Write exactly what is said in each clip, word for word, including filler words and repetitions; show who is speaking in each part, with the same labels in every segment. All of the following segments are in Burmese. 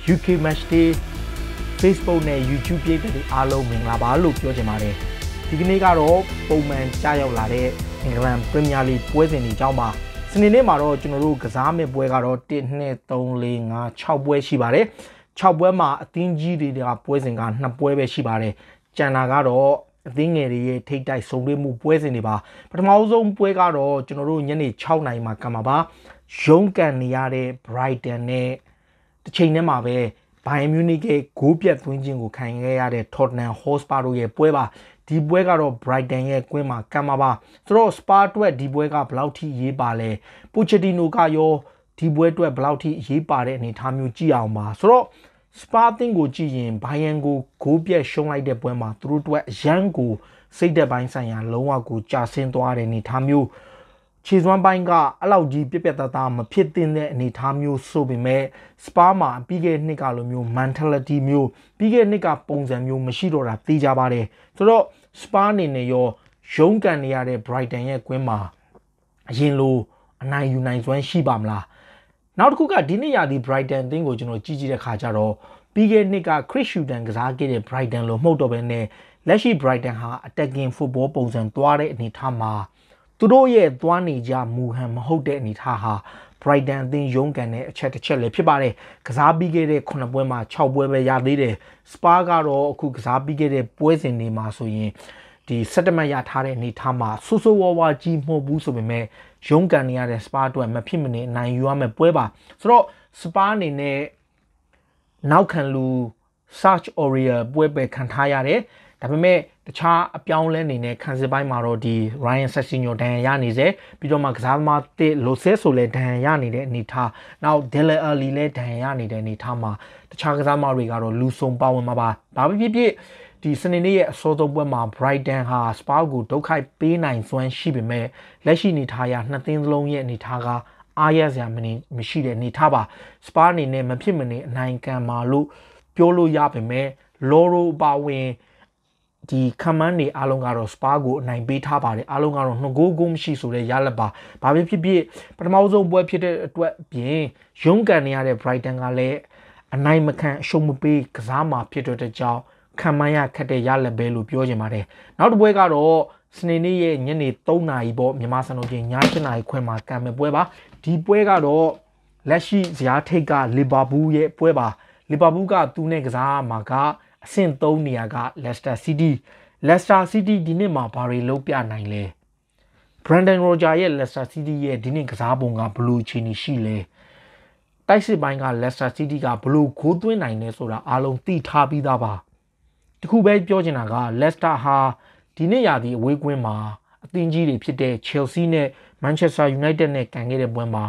Speaker 1: ยู เค Match Day Facebook နဲ့ YouTube ပြည်သူတွေအားလုံးမင်္ဂလာပါလို့ပြောချင်ပါတယ်ဒီကနေ့ကတော့ပုံမှန်ကြားရောက်လာတဲ့အင်္ဂလန်ပရီးမီးယားလိပွဲစဉ်တွေအကြောင်းပါစနေနေ့မှာတော့ကျွန်တော်တို့ကစားမယ့်ပွဲကတော့one two three four five sixပွဲရှိပါတယ်sixပွဲမှာအသင်းကြီးတွေကပွဲစဉ်ကtwoပွဲပဲရှိပါတယ်ကျန်တာကတော့အသင်းငယ်တွေရဲ့ထိပ်တိုက်ဆုံတွေ့မှုပွဲစဉ်တွေပါပထမဆုံးပွဲကတော့ကျွန်တော်တို့ညနေsixနာရီမှာကံပါပါရုံးကန်နေရတဲ့ Brighton နဲ့တစ်ချိန်တည်းမှာပဲ Bayern Munich ရဲ့ဂိုးပြတ်သွင်းခြင်းကိုခံခဲ့ရတဲ့ Tottenham Hotspur တို့ရဲ့ပွဲပါဒီပွဲကတော့ Brighton ရဲ့ကွင်းမှာကံပါပါဆိုတော့ Spur အတွက်ဒီပွဲကဘယ်လောက်ထိရေးပါလဲ Pochettino ကရောဒီပွဲအတွက်ဘယ်လောက်ထိရေးပါတဲ့အနေအထားမျိုးကြည့်အောင်ပါဆိုတော့ Spur အသင်းကိုကြည့်ရင် Bayern ကိုဂိုးပြတ်ရှုံးလိုက်တဲ့ပွဲမှာသူတို့အတွက်အရန်ကိုစိတ်သက်ပိုင်းဆိုင်ရာလုံးဝကိုကြာဆင်းသွားတဲ့အနေအထားမျိုးခြေစွမ်းပိုင်းကအဲ့လောက်ကြီးပြက်ပြက်သားသားမဖြစ်သင့်တဲ့အနေအထားမျိုးဆိုပေမဲ့ Spur မှာပြီးခဲ့တဲ့နှစ်ကလိုမျိုး mentality မျိုးပြီးခဲ့တဲ့နှစ်ကပုံစံမျိုးမရှိတော့တာသိကြပါတယ်ဆိုတော့ Spur အနေနဲ့ရောရုံးကန်နေရတဲ့ Brighton ရဲ့ကွင်းမှာအရင်လိုအနိုင်ယူနိုင်စွမ်းရှိပါမလားနောက်တစ်ခုကဒီနေ့ရာသီ Brighton အသင်းကိုကျွန်တော်ကြည့်ကြည့်တဲ့ခါကျတော့ပြီးခဲ့တဲ့နှစ်က Chris Hughton ကစားခဲ့တဲ့ Brighton လို့မဟုတ်တော့ဘဲနဲ့လက်ရှိ Brighton ဟာ attacking football ပုံစံသွားတဲ့အနေအထားမှာသူတို့ရဲ့သွားနေကြမူဟန်မဟုတ်တဲ့အနေအထားဟာ Brighton အသင်းရုံးကန်တဲ့အချက်တစ်ချက်လည်းဖြစ်ပါတယ်ကစားပြီးခဲ့တဲ့nineပွဲမှာsixပွဲပဲရသေးတယ် Spur ကတော့အခုကစားပြီးခဲ့တဲ့ပွဲစဉ်တွေမှာဆိုရင်ဒီsevenမှတ်ရထားတဲ့အနေအထားမှာဆူဆူဝါဝါကြီးမဟုတ်ဘူးဆိုပေမဲ့ရုံးကန်နေရတဲ့ Spur အတွက်မဖြစ်မနေအနိုင်ယူရမယ့်ပွဲပါဆိုတော့ Spur အနေနဲ့နောက်ခံလူ Serge Aurier ပွဲပဲခံထားရတယ်ဒါပေမဲ့တခြားအပြောင်းလဲအနေနဲ့ခံစစ်ပိုင်းမှာတော့ဒီ Ryan Sessegnon ဒဏ်ရာရနေစေပြီးတော့မှကစားသမားတစ် Losel ဆိုလဲဒဏ်ရာရနေတဲ့အနေထားနောက် Dele Alli လဲဒဏ်ရာရနေတဲ့အနေထားမှာတခြားကစားသမားတွေကတော့လူဆုံပါဝင်မှာပါဘာဖြစ်ဖြစ်ဒီစနေနေ့ရဲ့အစောဆုံးပွဲမှာ Brighton ဟာ Spur ကိုဒုက္ခပေးနိုင်စွမ်းရှိပေမဲ့လက်ရှိအနေထားအရနှစ်သင်းစလုံးရဲ့အနေထားကအားရစရာမရှိတဲ့အနေထားပါ Spur အနေနဲ့မဖြစ်မနေအနိုင်ကန်မှာလို့ပြောလို့ရပေမဲ့ Loro ပါဝင်ဒီခမန်းတွေအားလုံးကတော့ Spur ကိုအနိုင်ပေးထားပါတယ်အားလုံးကတော့နှစ်ဂိုးဂိုးမရှိဆိုတဲ့ရလဒ်ပါဘာဖြစ်ဖြစ်ဖြစ်ပထမဆုံးပွဲဖြစ်တဲ့အတွက်ပြင်ရုံးကန်နေရတဲ့ Brighton ကလည်းအနိုင်မခံအရှုံးမပေးကစားမှာဖြစ်တဲ့ကြောင်းခံမှန်းရခက်တဲ့ရလဒ်ပဲလို့ပြောချင်ပါတယ်နောက်တစ်ပွဲကတော့စနေနေ့ရဲ့ညနေthreeနာရီပေါ့မြန်မာစံတော်ချိန်ညeightနာရီခွဲမှာကံမဲ့ပွဲပါဒီပွဲကတော့လက်ရှိဇယားထိပ်ကလီဗာပူးရဲ့ပွဲပါလီဗာပူးကသူနဲ့ကစားမှာကအဆင့်threeနေရာက Leicester City Leicester City ဒီနေ့မှာဘာတွေလုပ်ပြနိုင်လဲ Brendan Rodgers ရဲ့ Leicester City ရဲ့ဒီနေ့ကစားပုံကဘယ်လိုအခြေအနေရှိလဲတိုက်စစ်ပိုင်းက Leicester City ကဘယ်လိုဂိုးသွင်းနိုင်လဲဆိုတာအားလုံးသိထားပြီးသားပါတခုပဲပြောချင်တာက Leicester ဟာဒီနေ့ရာသီအဝေးကွင်းမှာအသင်းကြီးတွေဖြစ်တဲ့ Chelsea နဲ့ Manchester United နဲ့ကန်ခဲ့တဲ့ပွဲမှာ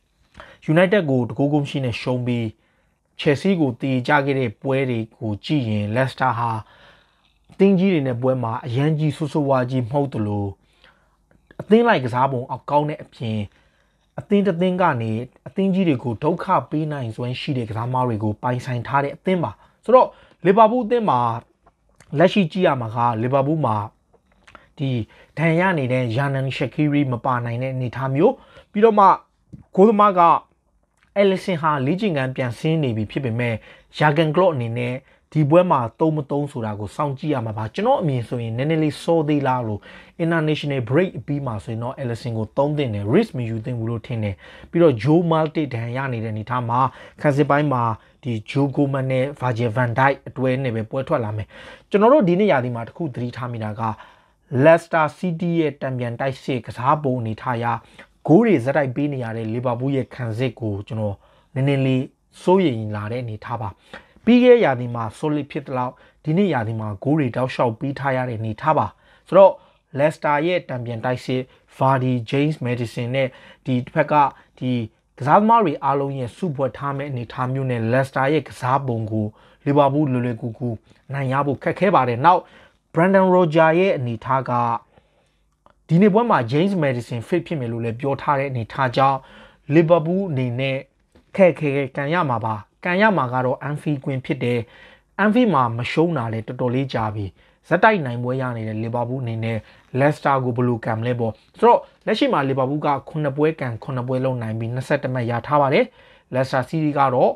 Speaker 1: United ကိုတကိုးကုန်းရှိနဲ့ရှုံးပြီးChelsea ကိုတေချခဲ့တဲ့ပွဲတွေကိုကြည့်ရင် Leicester ဟာအသင်းကြီးတွေနဲ့ပွဲမှာအရန်ကြီးဆူဆူဝါကြီးမဟုတ်တလို့အသင်းလိုက်ကစားပုံအကောင်းတဲ့အပြင်အသင်းတစ်သင်းကနေအသင်းကြီးတွေကိုဒုက္ခပေးနိုင်စွမ်းရှိတဲ့ကစားသမားတွေကိုပိုင်ဆိုင်ထားတဲ့အသင်းပါဆိုတော့လီဗာပူးအသင်းမှာလက်ရှိကြည့်ရမှာကလီဗာပူးမှာဒီဒဏ်ရာနေတဲ့ Yanan Shaqiri မပါနိုင်တဲ့အနေအထားမျိုးပြီးတော့မှဂိုးသမားကAlisson ဟာလေ့ကျင့်ခန်းပြန်ဆင်းနေပြီဖြစ်ပေမဲ့ Jurgen Klopp အနေနဲ့ဒီပွဲမှာသုံးမသုံးဆိုတာကိုစောင့်ကြည့်ရမှာပါကျွန်တော်အမြင်ဆိုရင်နည်းနည်းလေးစောသေးလားလို့ International Break အပြီးမှာဆိုရင်တော့ Alisson ကိုသုံးသင့်တယ် risk မယူသင့်ဘူးလို့ထင်တယ်ပြီးတော့ Joe Matip ဒဏ်ရာရနေတဲ့အနေထားမှာခံစစ်ပိုင်းမှာဒီ Joe Gomez နဲ့ Virgil van Dijk အတွဲနဲ့ပဲပွဲထွက်လာမယ်ကျွန်တော်တို့ဒီနေ့ရာသီမှာတခုသတိထားမိတာက Leicester City ရဲ့တံပြန်တိုက်စစ်ကစားပုံအနေထားအရဂိုးတွေဇက်တိုက်ပေးနေရတဲ့လီဗာပူးရဲ့ခံစစ်ကိုကျွန်တော်နည်းနည်းလေးစိုးရိမ်လာတဲ့အနေထားပါပြီးခဲ့ရာသီမှာ solid ဖြစ်တဲ့လောက်ဒီနေ့ရာသီမှာဂိုးတွေတောက်လျှောက်ပေးထားရတဲ့အနေထားပါဆိုတော့ Leicester ရဲ့တံပြန်တိုက်စစ် Vardy James Maddison နဲ့ဒီတစ်ဖက်ကဒီကစားသမားတွေအားလုံးရဲ့စုဖွဲ့ထားမဲ့အနေထားမျိုးနဲ့ Leicester ရဲ့ကစားပုံကိုလီဗာပူးလွယ်လွယ်ကူကူနိုင်ရဖို့ခက်ခဲပါတယ်နောက် Brendan Rodgers ရဲ့အနေထားကဒီနေ့ပွဲမှာ James Maddison fit ဖြစ်မယ်လို့လည်းပြောထားတဲ့အနေထားကြောင့် Liverpool အနေနဲ့ခက်ခဲကန်ရမှာပါကန်ရမှာကတော့ Anfield ကွင်းဖြစ်တယ် Anfield မှာမရှုံးတာလည်းတော်တော်လေးကြာပြီဇက်တိုက်နိုင်ပွဲရနေတဲ့ Liverpool အနေနဲ့ Leicester ကိုဘယ်လိုကန်မလဲပေါ့ဆိုတော့လက်ရှိမှာ Liverpool ကnineပွဲကန်nineပွဲလုံးနိုင်ပြီးtwenty-oneမှတ်ရထားပါတယ် Leicester City ကတော့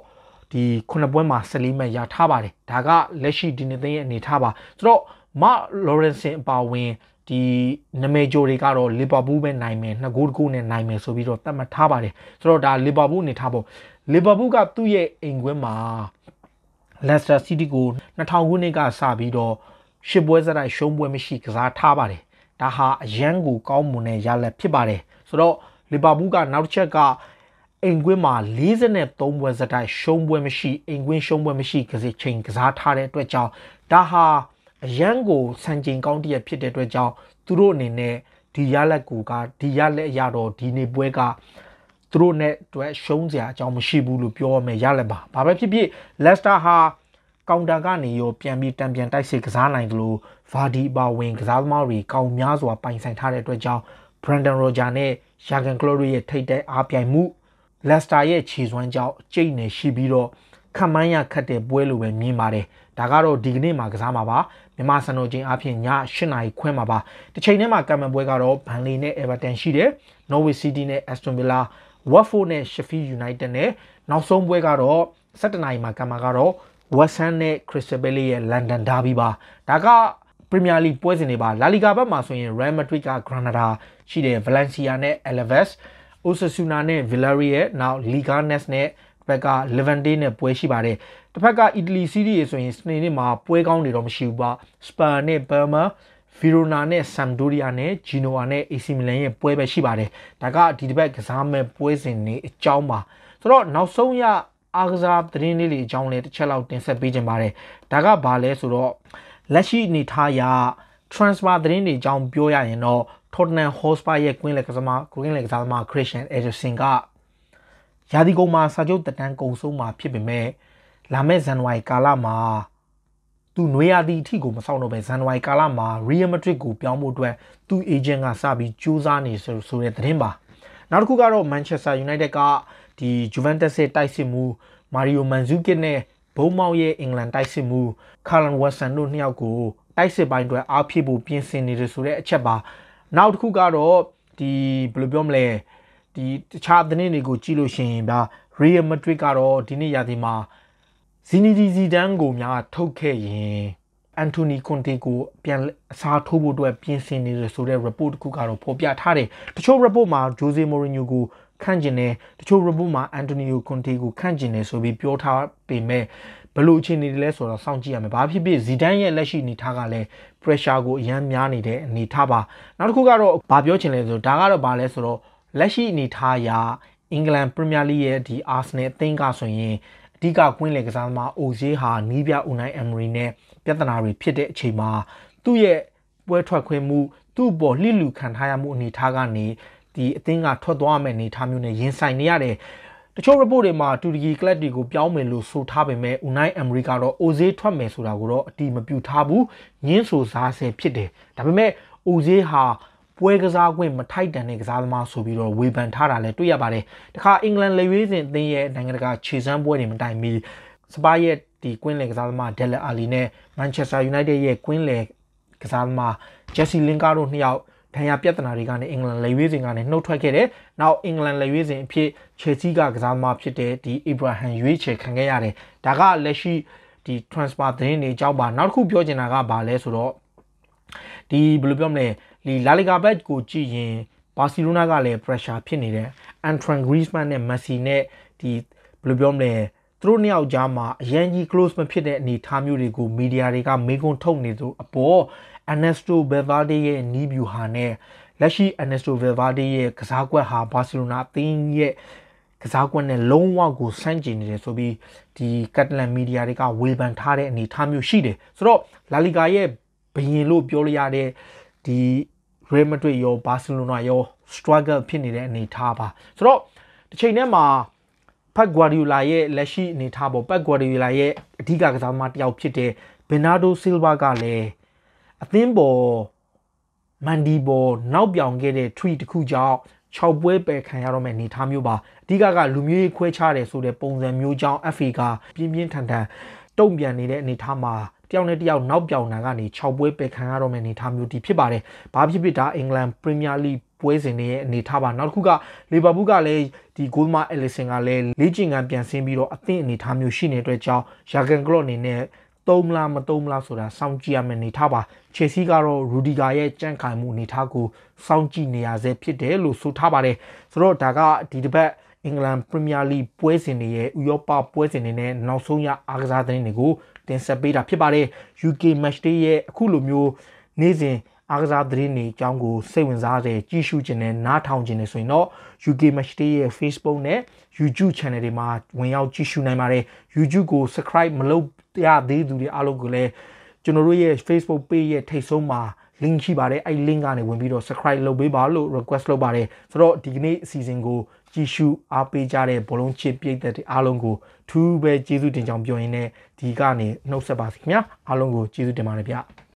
Speaker 1: ဒီခုနှစ်ပွဲမှာဆယ်လေးမှတ်ရထားပါတယ်ဒါကလက်ရှိဒီနေ့သိရဲ့အနေထားပါဆိုတော့မလော်ရန်ဆင်အပါဝင်ဒီနမေဂျိုတွေကတော့လီဗာပူးပဲနိုင်မယ်နှစ်ဂိုးတစ်ဂိုးနဲ့နိုင်မယ်ဆိုပြီးတော့သတ်မှတ်ထားပါတယ်ဆိုတော့ဒါလီဗာပူးအနေထားပေါ့လီဗာပူးကသူ့ရဲ့အိမ်ကွင်းမှာလက်စတာစီးတီးကိုနှစ်ထောင်ခုနှစ်ကစပြီးတော့ရှစ်ပွဲစတိုက်ရှုံးပွဲမရှိကစားထားပါတယ်ဒါဟာအရန်ကိုကောင်းမွန်တဲ့ရလဒ်ဖြစ်ပါတယ်ဆိုတော့လီဗာပူးကနောက်တစ်ချက်ကအိမ်ကွင်းမှာလေးဆယ်သုံးပွဲစတိုက်ရှုံးပွဲမရှိအိမ်ကွင်းရှုံးပွဲမရှိကစားချိန်ကစားထားတဲ့အတွက်ကြောင့်ဒါဟာအရန်ကိုစံချိန်ကောင်းတရဖြစ်တဲ့အတွက်ကြောင့်သူတို့အနေနဲ့ဒီရလက်ကိုကဒီရလက်အရတော့ဒီနေ့ပွဲကသူတို့နဲ့တွေ့ရှုံးစရာအကြောင်းမရှိဘူးလို့ပြောရမယ်ရလက်ပါဘာပဲဖြစ်ဖြစ်လက်စတာဟာကောင်တာကနေရောပြန်ပြီးတံပြန်တိုက်စစ်ကစားနိုင်တယ်လို့ဗာဒီပါဝင်ကစားသမားတွေကောင်းများစွာပိုင်ဆိုင်ထားတဲ့အတွက်ကြောင့်ဘရန်ဒန်ရိုဂျာနဲ့ယာဂန်ကလိုရီရဲ့ထိပ်တိုက်အားပြိုင်မှုလက်စတာရဲ့ခြေစွမ်းကြောင့်ကျိတ်နေရှိပြီးတော့ခမန်းရခတ်တဲ့ပွဲလိုပဲမြင်ပါတယ်ဒါကတော့ဒီကနေ့မှာကစားမှာပါမြန်မာစံတော်ချိန်အပြင်ည၈နာရီခွဲမှာပါတစ်ချိန်တည်းမှာကမ်မန်ပွဲကတော့ဘန်လီနဲ့အေဗာတန်ရှိတယ်နော်ဝေစီးတီးနဲ့အက်စတွန်ဗီလာဝတ်ဖို့နဲ့ရှက်ဖီးယူနိုက်တက်နဲ့နောက်ဆုံးပွဲကတော့၁၇နာရီမှာကမ်မန်ကတော့ဝက်ဆန်နဲ့ခရစ္စတယ်ဘဲလီရဲ့လန်ဒန်ဒါဘီပါဒါကပရီးမီယာလိပွဲစဉ်တွေပါလာလီဂါဘက်မှာဆိုရင်ရီယယ်မက်ဒရစ်ကဂရနာဒါရှိတယ်ဗလန်စီယာနဲ့အယ်လဗက်စ်အိုဆာဆူနာနဲ့ဗီလာရီရဲ့နောက်လီဂါနက်စ်နဲ့ဘက်ကလီဗန်တေးနဲ့ပွဲရှိပါတယ်တစ်ဖက်ကအီတလီစီးရီးဆိုရင်စနေနေ့မှာပွဲကောင်းတွေတော့မရှိဘူးပါစပါနဲ့ဘာမာဗီရိုနာနဲ့ဆမ်ဒိုရီယာနဲ့ဂျီနိုဝါနဲ့အေစီမီလန်ရဲ့ပွဲပဲရှိပါတယ်ဒါကဒီတစ်ပတ်ကစားမဲ့ပွဲစဉ်တွေအကြောင်းပါဆိုတော့နောက်ဆုံးရအားကစားသတင်းလေးတွေအကြောင်းလေးတစ်ချက်လောက်တင်ဆက်ပေးခြင်းပါတယ်ဒါကဘာလဲဆိုတော့လက်ရှိအနေထားရ transfer သတင်းတွေအကြောင်းပြောရရင်တော့ Tottenham Hotspur ရဲ့ကွင်းလက်ကစားသမားကွင်းလက်ကစားသမား Christian Eriksen ကရာသီကုန်မှာစာချုပ်တက်တန်းကုန်ဆုံးမှာဖြစ်ပေမဲ့လာမယ့်ဇန်နဝါရီကာလမှာသူနွေရာသီအထိကိုမဆောင်တော့ပဲဇန်နဝါရီကာလမှာ Real Madrid ကိုပြောင်းဖို့အတွက်သူ့ agent ကစပြီးကြိုးစားနေဆိုဆိုတဲ့သတင်းပါနောက်တစ်ခုကတော့ Manchester United ကဒီ Juventus ရဲ့တိုက်စစ်မှု Mario Mandzukic နဲ့ဘုံမောက်ရဲ့အင်္ဂလန်တိုက်စစ်မှု Callum Wilson တို့နှစ်ယောက်ကိုတိုက်စစ်ပိုင်းအတွက်အားဖြည့်ဖို့ပြင်ဆင်နေတယ်ဆိုတဲ့အချက်ပါနောက်တစ်ခုကတော့ဒီဘယ်လိုပြောမလဲဒီတခြားသတင်းတွေကိုကြည့်လို့ရှိရင်ဗျာ Real Madrid ကတော့ဒီနေ့ရာသီမှာဇီနီဒီဇီဒန်ကိုများထုတ်ခဲ့ရင်အန်တိုနီကွန်တေကိုပြန်အစားထိုးဖို့အတွက်ပြင်ဆင်နေတယ်ဆိုတဲ့ report တစ်ခုကတော့ဖော်ပြထားတယ်တချို့ report မှာ Jose Mourinho ကိုခန့်ကျင်တယ်တချို့ report မှာ Antonio Conte ကိုခန့်ကျင်တယ်ဆိုပြီးပြောထားပေမဲ့ဘယ်လိုအခြေအနေတွေလဲဆိုတော့စောင့်ကြည့်ရမယ်ဘာဖြစ်ဖြစ်ဇီဒန်ရဲ့လက်ရှိအနေထားကလည်း pressure ကိုအရန်များနေတဲ့အနေထားပါနောက်တစ်ခုကတော့ဘာပြောချင်လဲဆိုတော့ဒါကတော့ဘာလဲဆိုတော့လက်ရှိအနေထားအရအင်္ဂလန်ပရီးမီယာလိရဲ့ဒီ Arsenal အသင်းကဆိုရင်အဓိကကွင်းလယ်ကစားသမားအိုဇေးဟာနီးပြဦးနိုင်အမ်ရီနဲ့ပြဿနာတွေဖြစ်တဲ့အချိန်မှာသူ့ရဲ့ပွဲထွက်ခွင့်မှုသူ့ပေါ်လှစ်လူခံထားရမှုအနေထားကနေဒီအသင်းကထွက်သွားမယ့်အနေထားမျိုးနဲ့ရင်ဆိုင်နေရတယ်တချို့ report တွေမှာတူရကီကလပ်တွေကိုပြောင်းမယ်လို့ဆိုထားပေမဲ့ဦးနိုင်အမ်ရီကတော့အိုဇေးထွက်မယ်ဆိုတာကိုတော့အတိမပြုထားဘူးညင်းဆိုစားဆဲဖြစ်တယ်ဒါပေမဲ့အိုဇေးဟာပွဲကစားခွင့်မထိုက်တန်တဲ့ကစားသမားဆိုပြီးတော့ဝေဖန်ထားတာလည်းတွေ့ရပါတယ်တခါအင်္ဂလန်လေဝေးစဉ်အသင်းရဲ့နိုင်ငံတကာခြေစမ်းပွဲတွေမတိုင်မီစပါးရဲ့ဒီကွင်းလယ်ကစားသမားဒက်လက်အာလီနဲ့မန်ချက်စတာယူနိုက်တက်ရဲ့ကွင်းလယ်ကစားသမားဂျက်စီလင်ကာတို့နှစ်ယောက်ဒဏ်ရာပြဿနာတွေကနေအင်္ဂလန်လေဝေးစဉ်ကနေနှုတ်ထွက်ခဲ့တယ်နောက်အင်္ဂလန်လေဝေးစဉ်အဖြစ်ချယ်ဆီကကစားသမားဖြစ်တဲ့ဒီအီဘရာဟမ်ရွေးချယ်ခံခဲ့ရတယ်ဒါကလက်ရှိဒီ transfer သတင်းတွေအကြောင်းပါနောက်တစ်ခုပြောချင်တာကဘာလဲဆိုတော့ဒီဘယ်လိုပြောမလဲဒီလာလီဂါဘက်ကိုကြည့်ရင်ဘာစီလိုနာကလည်း pressure ဖြစ်နေတယ်အန်ထရန်ဂရီးစ်မန်နဲ့မက်ဆီနဲ့ဒီဘယ်လိုပြောမလဲသူတို့နှစ်ယောက်ကြားမှာအရန်ကြီး close မဖြစ်တဲ့အနေအထားမျိုးတွေကိုမီဒီယာတွေကမေးခွန်းထုတ်နေသူအပေါ်အန်နက်စတိုဘယ်ဗာဒေရဲ့နီးဗျူဟာနဲ့လက်ရှိအန်နက်စတိုဘယ်ဗာဒေရဲ့ကစားကွက်ဟာဘာစီလိုနာအသင်းရဲ့ကစားကွက်နဲ့လုံးဝကိုဆန့်ကျင်နေတယ်ဆိုပြီးဒီကက်တလန်မီဒီယာတွေကဝေဖန်ထားတဲ့အနေအထားမျိုးရှိတယ်ဆိုတော့လာလီဂါရဲ့ဘယင်လို့ပြောလို့ရတဲ့ဒီရီယယ်မက်ဒရစ်ရောဘာစီလိုနာရော struggle ဖြစ်နေတဲ့အနေအထားပါဆိုတော့တစ်ချိန်တည်းမှာဖက်ဂွာဒီယိုလာရဲ့လက်ရှိအနေအထားပေါ်ဖက်ဂွာဒီယိုလာရဲ့အဓိကကစားသမားတစ်ယောက်ဖြစ်တဲ့ဘင်နာဒိုဆီလ်ဗာကလည်းအသင်းပေါ်မန်ဒီပေါ်နောက်ပြောင်ခဲ့တဲ့ tweet တစ်ခုကြောင့်၆ပွဲပယ်ခံရတော့မယ့်အနေအထားမျိုးပါအဓိကကလူမျိုးရေးခွဲခြားတယ်ဆိုတဲ့ပုံစံမျိုးကြောင့် F A ကပြင်းပြင်းထန်ထန်တုံ့ပြန်နေတဲ့အနေအထားမှာတယောက်နဲ့တယောက်နောက်ပြောင်တာကနေ၆ပွဲပယ်ခံရတော့မယ့်အနေအထားမျိုးဒီဖြစ်ပါတယ်။ဘာဖြစ်ဖြစ်ဒါအင်္ဂလန်ပရီးမီယာလိပွဲစဉ်တွေရဲ့အနေထားပါနောက်တစ်ခုကလီဗာပူးကလည်းဒီဂိုးမအယ်လီဆန်ကလည်းလေ့ကျင့်ခန်းပြန်ဆင်းပြီးတော့အသင့်အနေထားမျိုးရှိနေတဲ့အတွက်ကြောင့်ယာဂန်ကလော့အနေနဲ့သုံးမလားမသုံးမလားဆိုတာစောင့်ကြည့်ရမယ့်အနေထားပါချယ်ဆီကတော့ရူဒီဂါရဲ့ကြန့်ခိုင်မှုအနေထားကိုစောင့်ကြည့်နေရဆဲဖြစ်တယ်လို့ဆိုထားပါတယ်ဆိုတော့ဒါကဒီတစ်ပတ်အင်္ဂလန်ပရီးမီယာလိပွဲစဉ်တွေရဲ့ဥရောပပွဲစဉ်တွေနဲ့နောက်ဆုံးရအားကစားသတင်းတွေကိုတင်ဆက်ပေးတာဖြစ်ပါတယ် ယူကေ Match Day ရဲ့အခုလိုမျိုးနေ့စဉ်အားကစားသတင်းတွေအကြောင်းကိုစိတ်ဝင်စားတဲ့ကြည့်ရှုခြင်းနဲ့နားထောင်ခြင်းတွေဆိုရင်တော့ ယူကေ Match Day ရဲ့ Facebook နဲ့ YouTube Channel တွေမှာဝင်ရောက်ကြည့်ရှုနိုင်ပါတယ် YouTube ကို Subscribe မလုပ်ရသေးသူတွေအားလုံးကိုလည်းကျွန်တော်တို့ရဲ့ Facebook Page ရဲ့ထိပ်ဆုံးမှာ link ရှိပါတယ်အဲ့ link ကနေဝင်ပြီးတော့ subscribe လုပ်ပေးပါလို့ request လုပ်ပါတယ်ဆိုတော့ဒီကနေ့အစီအစဉ်ကိုကြည့်ရှုအားပေးကြတဲ့ဘောလုံးချစ်ပြည်သက်တွေအားလုံးကိုထူးပဲကျေးဇူးတင်ကြောင်းပြောရင်းနဲ့ဒီကနေနှုတ်ဆက်ပါစီခင်ဗျာအားလုံးကိုကျေးဇူးတင်ပါတယ်ဗျ